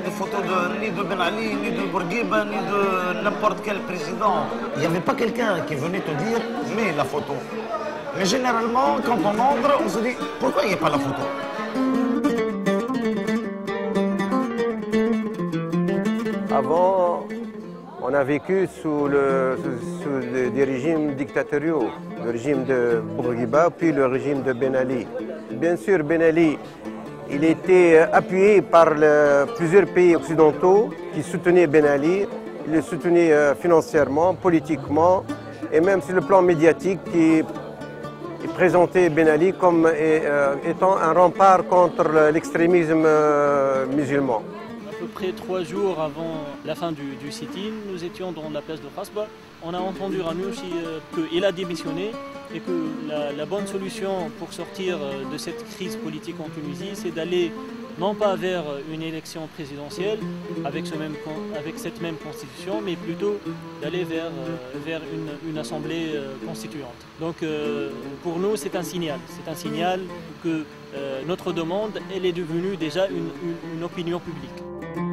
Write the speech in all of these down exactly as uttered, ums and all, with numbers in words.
de photos de, ni de Ben Ali, ni de Bourguiba, ni de n'importe quel président. Il n'y avait pas quelqu'un qui venait te dire « mets la photo ». Mais généralement, quand on entre, on se dit « pourquoi il n'y a pas la photo ?» Avant, on a vécu sous, le, sous, sous le, des régimes dictatoriaux, le régime de Bourguiba, puis le régime de Ben Ali. Bien sûr, Ben Ali, il était appuyé par le, plusieurs pays occidentaux qui soutenaient Ben Ali, il le soutenait financièrement, politiquement, et même sur le plan médiatique, qui présentait Ben Ali comme étant un rempart contre l'extrémisme musulman. À peu près trois jours avant la fin du, du sit-in, nous étions dans la place de Khasba. On a entendu Ranouchi euh, qu'il a démissionné et que la, la bonne solution pour sortir de cette crise politique en Tunisie, c'est d'aller non pas vers une élection présidentielle avec, ce même, avec cette même constitution, mais plutôt d'aller vers, euh, vers une, une assemblée euh, constituante. Donc euh, pour nous, c'est un signal. C'est un signal que euh, notre demande, elle est devenue déjà une, une, une opinion publique.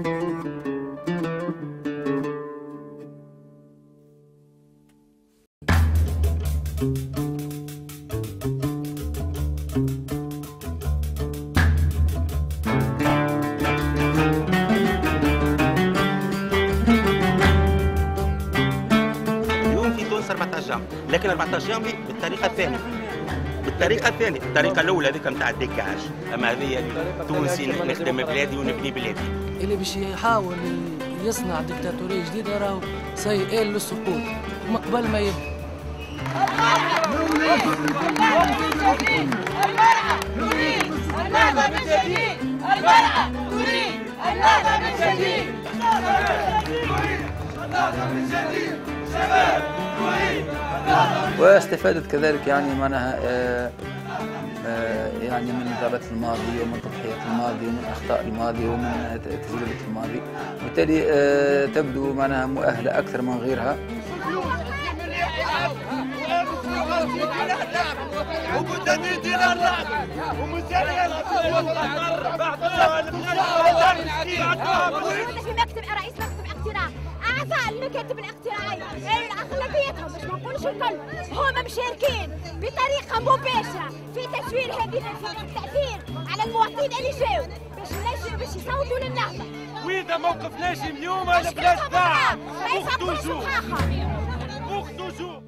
اليوم في تونس أربعة عشر يوم، لكن أربعة عشر يوم بالطريقة الثانية. بالطريقة الثانية، الطريقة الأولى هذيك نتاع الديكاج، أما هذه تونسي نخدم بلادي ونبني بلادي. اللي باش يحاول يصنع ديكتاتورية جديدة راهو سيئل للسقوط ومن قبل ما يبدا. المرأة تريد النهضة من جديد، المرأة تريد النهضة من جديد، النهضة من جديد، شباب تريد النهضة. واستفادت كذلك يعني معناها آه آه يعني من ضربات الماضي ومن تضحيات الماضي ومن اخطاء الماضي ومن تجربه الماضي، وبالتالي آه تبدو معناها مؤهله اكثر من غيرها. ومجددين اللعب ومجددين في مكتب رئيس مكتب اقتراع اعضاء المكاتب الاقتراعيه اغلبيتهم باش ما نقولش الكل هم مشاركين بطريقه مباشره في تسوير هذه التاثير على المواطنين اللي جاوا باش نجموا باش يصوتوا للنهضه. واذا موقف ناجم اليوم انا بلاش ساعه اخت وجوه اخت وجوه